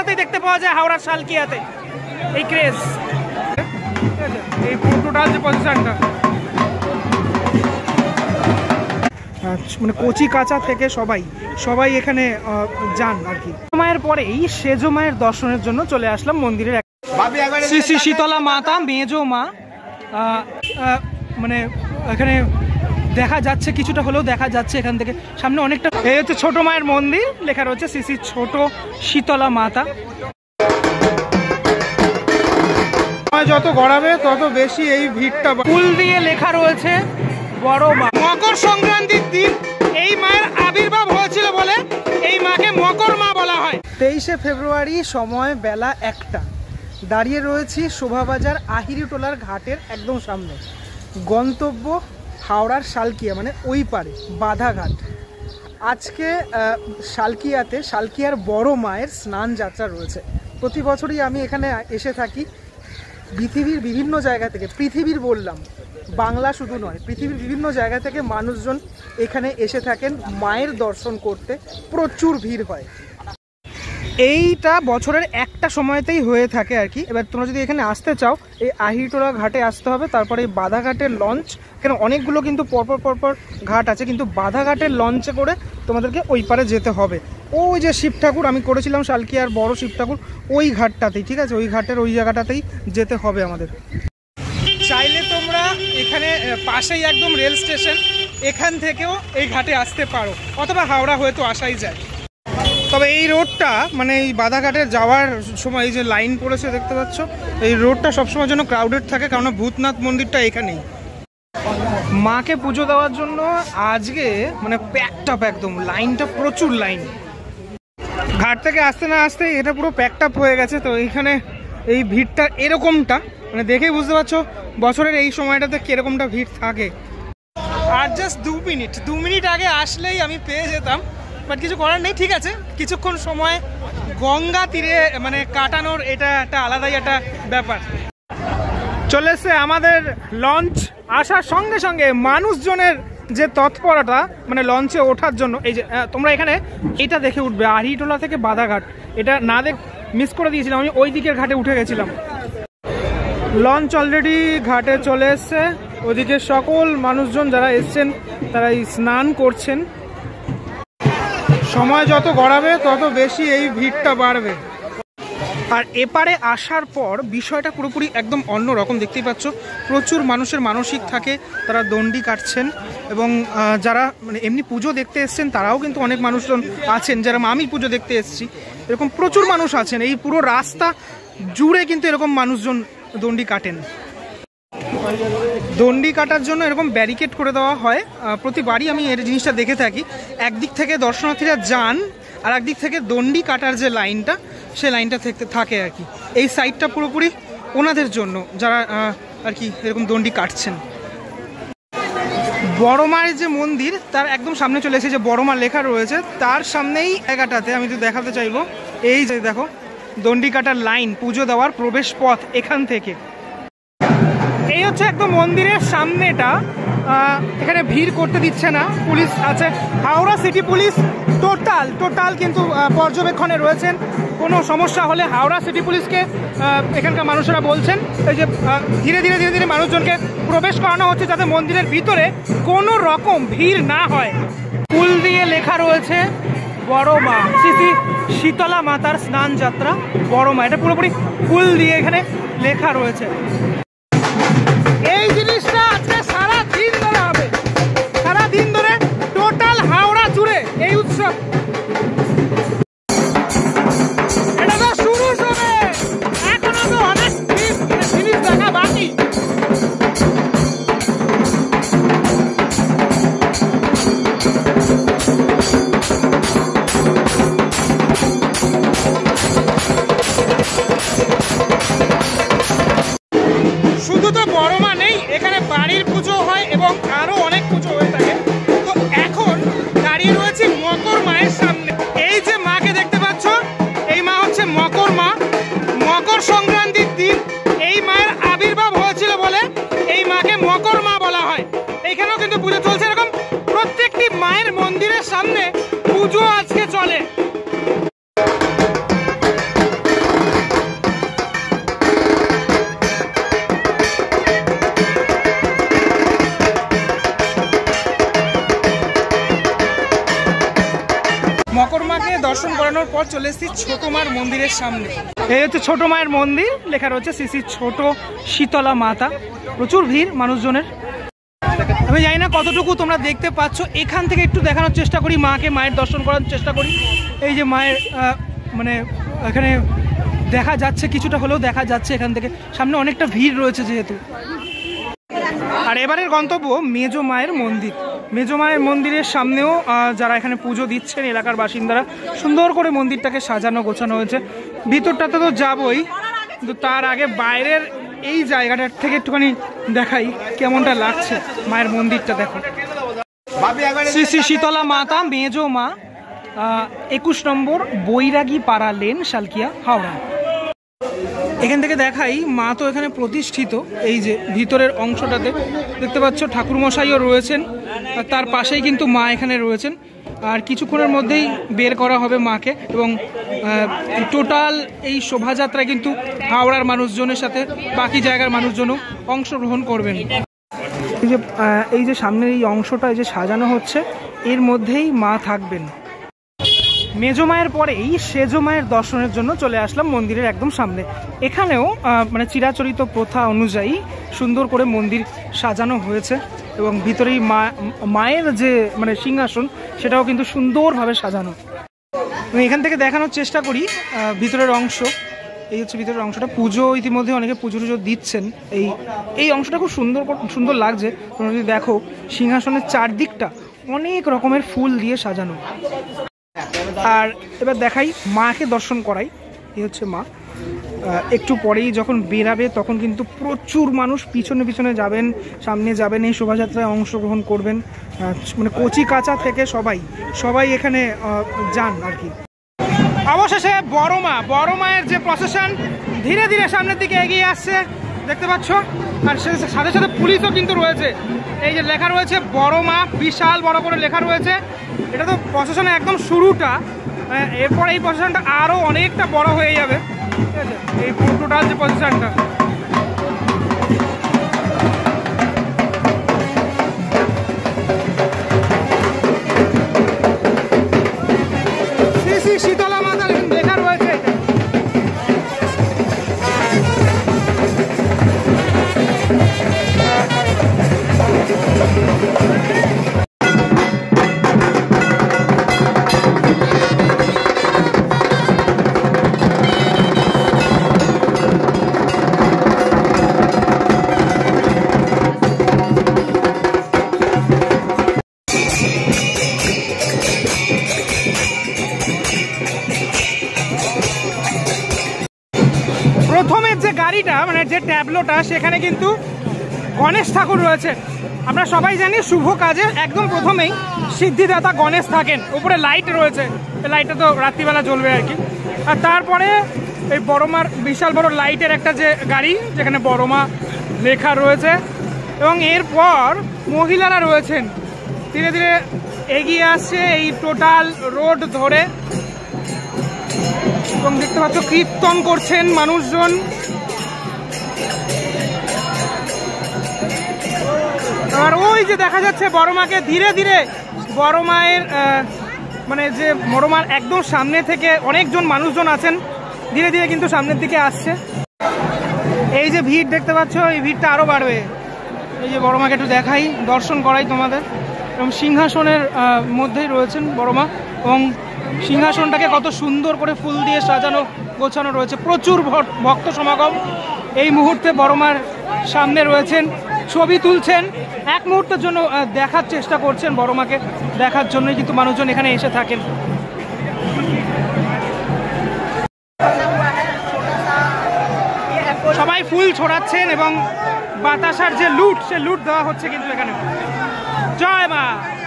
বছরতেই দেখতে পাওয়া যায় হাওড়ার শালকিয়াতে এই ক্রেজ। এই টোটাল যে পজিশনটা মানে কচি কাঁচা থেকে সবাই এখানে যান আর কি। মায়ের পরেই সেজো মায়ের দর্শনের জন্য চলে আসলাম মন্দিরের। শ্রী শ্রী শীতলা মাতা মেজো মা মানে এখানে দেখা যাচ্ছে, কিছুটা হলেও দেখা যাচ্ছে এখান থেকে সামনে অনেকটা। এই হচ্ছে ছোট মায়ের মন্দির, লেখা রয়েছে শ্রী শ্রী ছোট শীতলা মাতা। যত গড়াবে তত বেশি এই ভিড়টা। ফুল দিয়ে লেখা রয়েছে বড় মা। মকর সংক্রান্তির দিন এই মায়ের আবির্ভাব হয়েছিল বলে এই মাকে মকর মা বলা হয়। 23শে ফেব্রুয়ারি, সময় বেলা 1টা। দাঁড়িয়ে রয়েছি শোভাবাজার আহিরিটোলার ঘাটের একদম সামনে। গন্তব্য হাওড়ার শালকিয়া, মানে ওই পারে বাধাঘাট। আজকে শালকিয়ার বড় মায়ের স্নান যাত্রা রয়েছে। প্রতি বছরই আমি এখানে এসে থাকি। পৃথিবীর বিভিন্ন জায়গা থেকে, পৃথিবীর বললাম, বাংলা শুধু নয়, পৃথিবীর বিভিন্ন জায়গা থেকে মানুষজন এখানে এসে থাকেন মায়ের দর্শন করতে। প্রচুর ভিড় হয়। এইটা বছরের একটা সময়তেই হয়ে থাকে আর কি। এবার তোমরা যদি এখানে আসতে চাও এই আহিরিটোলা ঘাটে আসতে হবে, তারপরে এই বাধাঘাটের লঞ্চ, কেন অনেকগুলো কিন্তু পরপর ঘাট আছে, কিন্তু বাধাঘাটের লঞ্চে করে তোমাদেরকে ওই পারে যেতে হবে। ওই যে শিব ঠাকুর আমি করেছিলাম শালকিয়ার বড় শিব ঠাকুর, ওই ঘাটটাতেই, ঠিক আছে, ওই ঘাটের ওই জায়গাটাতেই যেতে হবে আমাদের। চাইলে তোমরা এখানে পাশেই একদম রেল স্টেশন, এখান থেকেও এই ঘাটে আসতে পারো, অথবা হাওড়া হয়তো আসাই যায়। তবে এই রোডটা মানে এই বাধাঘাটে যাওয়ার সময় এই যে লাইন পড়েছে দেখতে পাচ্ছ, এই রোডটা সবসময় যেন ক্রাউডেড থাকে, কারণ ভূতনাথ মন্দিরটা এখানেই। মাকে পুজো দেওয়ার জন্য আজকে মানে প্যাকড আপ, একদম লাইনটা প্রচুর লাইন। ঘাট থেকে আসতে না আসতে এটা পুরো প্যাকড আপ হয়ে গেছে। তো এইখানে এই ভিড়টা এরকমটা মানে দেখেই বুঝতে পারছো বছরের এই সময়টাতে কিরকমটা ভিড় থাকে। আর জাস্ট 2 মিনিট আগে আসলেই আমি পেয়ে যেতাম, বাট কিছু করার নেই। ঠিক আছে, কিছুক্ষণ সময় গঙ্গা তীরে মানে কাটানোর এটা একটা আলাদাই একটা ব্যাপার। চলে এসছে আমাদের লঞ্চ। আসার সঙ্গে সঙ্গে মানুষজনের যে তৎপরতা মানে লঞ্চে ওঠার জন্য, এই যে তোমরা এখানে এটা দেখে উঠবে আহিরিটোলা থেকে বাধাঘাট, এটা না মিস করে দিয়েছিলাম, আমি ওই দিকের ঘাটে উঠে গেছিলাম। লঞ্চ অলরেডি ঘাটে চলে এসছে। ওদিকে সকল মানুষজন যারা এসছেন তারা স্নান করছেন। সময় যত গড়াবে তত বেশি এই ভিড়টা বাড়বে। আর এপারে আসার পর বিষয়টা পুরোপুরি একদম অন্য রকম। দেখতেই পাচ্ছ প্রচুর মানুষের মানসিক থাকে, তারা দণ্ডি কাটছেন, এবং যারা মানে এমনি পুজো দেখতে এসছেন তারাও কিন্তু অনেক মানুষজন আছেন, যারা আমি পুজো দেখতে এসছি এরকম প্রচুর মানুষ আছেন। এই পুরো রাস্তা জুড়ে কিন্তু এরকম মানুষজন দণ্ডি কাটেন। দণ্ডি কাটার জন্য এরকম ব্যারিকেড করে দেওয়া হয় প্রতিবারই, আমি এর জিনিসটা দেখে থাকি। একদিক থেকে দর্শনার্থীরা যান, আর একদিক থেকে দণ্ডি কাটার যে লাইনটা, সে লাইনটা থাকে আর কি। এই সাইডটা পুরোপুরি ওনাদের জন্য যারা আর কি এরকম দণ্ডি কাটছেন। বড় মায়ের যে মন্দির তার একদম সামনে চলে এসেছে, যে বড় মা লেখা রয়েছে তার সামনেই জায়গাটাতে আমি তো দেখাতে চাইবো। এই যে দেখো দণ্ডি কাটার লাইন, পুজো দেওয়ার প্রবেশ পথ এখান থেকে। এই হচ্ছে একদম মন্দিরের সামনেটা। এখানে ভিড় করতে দিচ্ছে না, পুলিশ আছে, হাওড়া সিটি পুলিশ টোটাল কিন্তু পর্যবেক্ষণে রয়েছেন। কোনো সমস্যা হলে হাওড়া সিটি পুলিশকে এখানকার মানুষেরা বলছেন এই যে ধীরে ধীরে মানুষজনকে প্রবেশ করানো হচ্ছে, যাতে মন্দিরের ভিতরে কোনো রকম ভিড় না হয়। ফুল দিয়ে লেখা রয়েছে বড় মা, শ্রী শ্রী শীতলা মাতার স্নান যাত্রা বড় মা, এটা পুরোপুরি ফুল দিয়ে এখানে লেখা রয়েছে। এই জিনিসটা আজকে সারা দিন ধরে হবে, সারা দিন ধরে টোটাল হাওড়া জুড়ে এই উৎসব। এটা তো শুরু হবে, এখনো তো অনেক জিনিস দেখা বাকি। শুধু তো বড় মা নেই, এখানে বাড়ির পুজো হয় এবং আরো অনেক পুজো হয়ে থাকে। তো এখন দাঁড়িয়ে রয়েছে মকর মায়ের সামনে। এই যে মাকে দেখতে পাচ্ছ, এই মা হচ্ছে মকর মা। মকর সংক্রান্তির দিন এই মায়ের আবির্ভাব হয়েছিল বলে এই মাকে মকর মা বলা হয়। এইখানেও কিন্তু পুজো চলছে, এরকম প্রত্যেকটি মায়ের মন্দিরের সামনে পুজো আজকে চলে। চলে এসেছি ছোট মার মন্দিরের সামনে। এই হচ্ছে ছোট মায়ের মন্দির, লেখা রয়েছে শ্রী শ্রী ছোট শীতলা মাতা। প্রচুর ভিড় মানুষজনের। আমি জানি না কতটুকু তোমরা দেখতে পাচ্ছ, এখান থেকে একটু দেখানোর চেষ্টা করি মাকে, মায়ের দর্শন করার চেষ্টা করি। এই যে মায়ের মানে এখানে দেখা যাচ্ছে, কিছুটা হলেও দেখা যাচ্ছে এখান থেকে। সামনে অনেকটা ভিড় রয়েছে যেহেতু। আর এবারের গন্তব্য মেজো মায়ের মন্দির। মেজো মায়ের মন্দিরের সামনেও যারা এখানে পুজো দিচ্ছেন এলাকার বাসিন্দারা, সুন্দর করে মন্দিরটাকে সাজানো গোছানো হয়েছে। ভিতরটাতে তো যাবই, কিন্তু তার আগে বাইরের এই জায়গাটার থেকে একটুখানি দেখাই কেমনটা লাগছে মায়ের মন্দিরটা। দেখো, শ্রী শ্রী শীতলা মাতা মেজো মা, 21 নম্বর বৈরাগী পাড়া লেন, শালকিয়া, হাওড়া। এখান থেকে দেখাই মা তো এখানে প্রতিষ্ঠিত। এই যে ভিতরের অংশটাতে দেখতে পাচ্ছ ঠাকুরমশাইও রয়েছেন, আর তার পাশেই কিন্তু মা এখানে রয়েছেন। আর কিছুক্ষণের মধ্যেই বের করা হবে মাকে, এবং টোটাল এই শোভাযাত্রায় কিন্তু হাওড়ার মানুষজনের সাথে বাকি জায়গার মানুষজনও অংশগ্রহণ করবেন। এই যে সামনের এই অংশটা এই যে সাজানো হচ্ছে, এর মধ্যেই মা থাকবেন। মেজো মায়ের পরেই সেজো মায়ের দর্শনের জন্য চলে আসলাম মন্দিরের একদম সামনে। এখানেও মানে চিরাচরিত প্রথা অনুযায়ী সুন্দর করে মন্দির সাজানো হয়েছে, এবং ভিতরেই মায়ের যে মানে সিংহাসন সেটাও কিন্তু সুন্দরভাবে সাজানো। আমি এখান থেকে দেখানোর চেষ্টা করি ভিতরের অংশ। এই হচ্ছে ভিতরের অংশটা। পুজো ইতিমধ্যে অনেকে পুজো দিচ্ছেন। এই অংশটা খুব সুন্দর লাগছে। তোমরা যদি দেখো সিংহাসনের চারদিকটা অনেক রকমের ফুল দিয়ে সাজানো। আর এবার দেখাই মাকে দর্শন করাই। এই হচ্ছে মা। একটু পরেই যখন বেরাবে তখন কিন্তু প্রচুর মানুষ পিছনে পিছনে যাবেন, সামনে যাবেন, এই শোভাযাত্রায় অংশগ্রহণ করবেন। মানে কচি কাঁচা থেকে সবাই এখানে যান আর কি। অবশেষে বড় মায়ের যে প্রসেশন ধীরে ধীরে সামনের দিকে এগিয়ে আসছে, দেখতে পাচ্ছ। আর সাথে সাথে পুলিশও কিন্তু রয়েছে। এই যে লেখা রয়েছে বড় মা, বিশাল বড় করে লেখা রয়েছে। এটা তো প্রসেশনের একদম শুরুটা, এরপর এই প্রসেশনটা আরও অনেকটা বড় হয়ে যাবে। ঠিক আছে, এই টোটাল যে প্রসেশনটা। শ্রী শ্রী শীতলা মাতা লেখা রয়েছে। প্রথমের যে গাড়িটা মানে যে ট্যাবলোটা, সেখানে কিন্তু গণেশ ঠাকুর রয়েছে। আমরা সবাই জানি শুভ কাজে একদম প্রথমেই সিদ্ধিদাতা গণেশ থাকেন। উপরে লাইট রয়েছে, লাইটটা তো রাত্রিবেলা জ্বলবে আর কি। আর তারপরে এই বড় মার বিশাল বড় লাইটের একটা যে গাড়ি, যেখানে বড় মা লেখা রয়েছে, এবং এরপর মহিলারা রয়েছেন ধীরে ধীরে এগিয়ে আসছে এই টোটাল রোড ধরে। এবং দেখতে পাচ্ছ কীর্তন করছেন মানুষজন। আর ওই যে দেখা যাচ্ছে বড় মাকে ধীরে ধীরে বড় মায়ের মানে যে বড় মার একদম সামনে থেকে অনেকজন মানুষজন আছেন, ধীরে ধীরে কিন্তু সামনের দিকে আসছে। এই যে ভিড় দেখতে পাচ্ছ, এই ভিড়টা আরও বাড়বে। এই যে বড় মাকে একটু দেখাই, দর্শন করাই তোমাদের। এবং সিংহাসনের মধ্যেই রয়েছেন বড় মা, এবং সিংহাসনটাকে কত সুন্দর করে ফুল দিয়ে সাজানো গোছানো রয়েছে। প্রচুর ভক্ত সমাগম এই মুহূর্তে বড় মার সামনে রয়েছেন, ছবি তুলছেন, এক মুহূর্তের জন্য দেখার চেষ্টা করছেন। বড় মাকে দেখার জন্যই কিন্তু মানুষজন এখানে এসে থাকেন। সবাই ফুল ছড়াচ্ছেন এবং বাতাসার যে লুট, সে লুট দেওয়া হচ্ছে কিন্তু এখানে। জয় মা।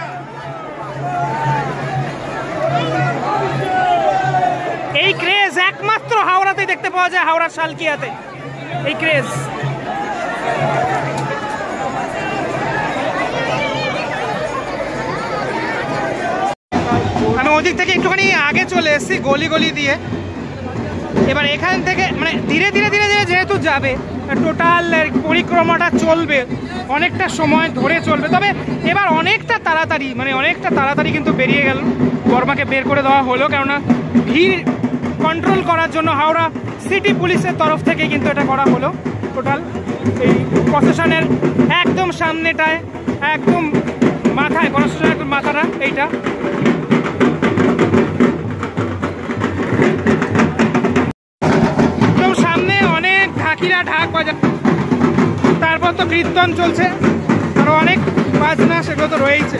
এই ক্রেজ একমাত্র হাওড়াতেই দেখতে পাওয়া যায়, হাওড়ার শালকিয়াতে এই ক্রেজ। আমি ওদিক থেকে একটুখানি আগে চলে এসেছি গলি দিয়ে। এবার এখান থেকে মানে ধীরে ধীরে যেহেতু যাবে, টোটাল পরিক্রমাটা চলবে, অনেকটা সময় ধরে চলবে। তবে এবার অনেকটা তাড়াতাড়ি কিন্তু বেরিয়ে গেল। বড়মাকে বের করে দেওয়া হলো, কেননা ভিড় কন্ট্রোল করার জন্য হাওড়া সিটি পুলিশের তরফ থেকে কিন্তু এটা করা হলো। টোটাল এই প্রশাসনের একদম সামনেটায়, একদম মাথায়, প্রশাসনের একদম মাথাটা এইটা। একদম সামনে অনেক ঢাকিরা ঢাক বাজা, তারপর তো কীর্তন চলছে, আরো অনেক বাজনা, সেগুলো তো রয়েছে।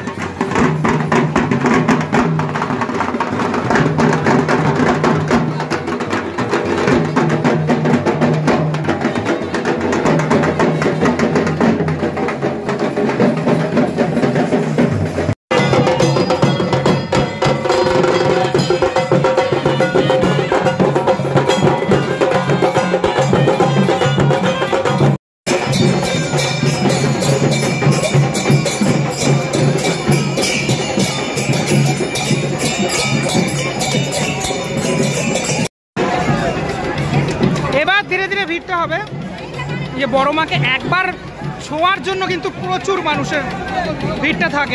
এবার ধীরে ধীরে ভিড়টা হবে। যে বড়মাকে একবার ছোঁয়ার জন্য কিন্তু প্রচুর মানুষের ভিড়টা থাকে।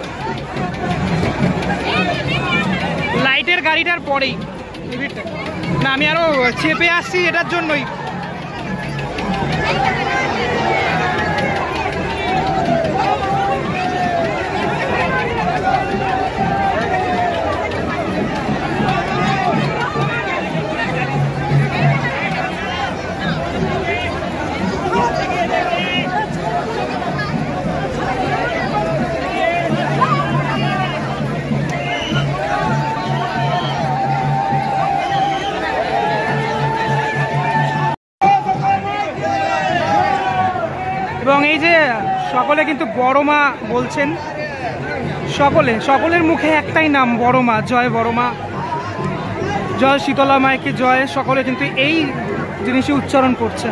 লাইটের গাড়িটার পরেই ভিড়টা, না আমি আরো চেপে আসছি এটার জন্যই। এবং এই যে সকলে কিন্তু বড়মা বলছেন, সকলের মুখে একটাই নাম, বড়মা, জয় বড়মা, জয় শীতলা মাইকে জয়। সকলে কিন্তু এই জিনিসই উচ্চারণ করছেন।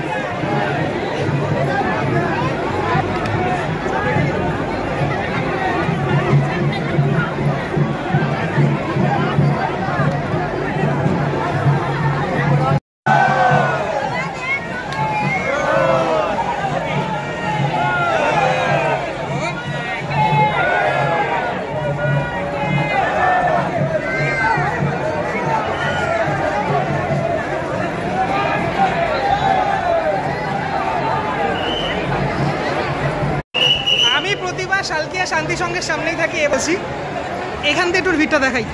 প্রতিবার শালকিয়া শান্তি সঙ্গের সামনেই থাকি, বসি এখান থেকে একটু ভিড়টা দেখাই।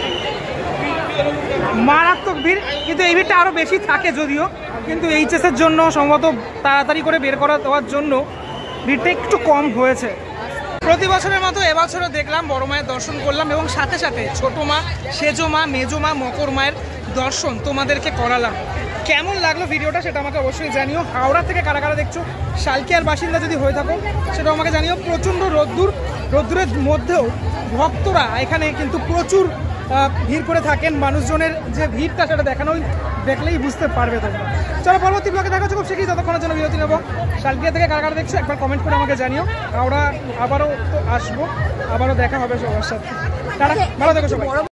মারাত্মক ভিড়, কিন্তু এই ভিড়টা আরো বেশি থাকে যদিও, কিন্তু এইচএস এর জন্য সম্ভবত তাড়াতাড়ি করে বের করা দেওয়ার জন্য ভিড়টা একটু কম হয়েছে। প্রতি বছরের মতো এবছরও দেখলাম বড় মায়ের দর্শন করলাম, এবং সাথে সাথে ছোট মা, সেজো মা, মেজো মা, মকর মায়ের দর্শন তোমাদেরকে করালাম। কেমন লাগলো ভিডিওটা সেটা আমাকে অবশ্যই জানিও। হাওড়া থেকে কারা কারা দেখছো, শালকিয়ার বাসিন্দা যদি হয়ে থাকো সেটাও আমাকে জানিও। প্রচণ্ড রোদ্দুরের মধ্যেও ভক্তরা এখানে কিন্তু প্রচুর ভিড় করে থাকেন। মানুষজনের যে ভিড়টা সেটা দেখলেই বুঝতে পারবে তোমরা। চলো পরবর্তী ব্লগে দেখা হচ্ছে খুব শীঘ্রই, ততক্ষণের জন্য বিরতি নেবো। শালকিয়া থেকে কারা কারা দেখছো একবার কমেন্ট করে আমাকে জানিও। হাওড়া আবারও তো আসবো, আবারও দেখা হবে সবার সাথে। ভালো থেকো সবাই।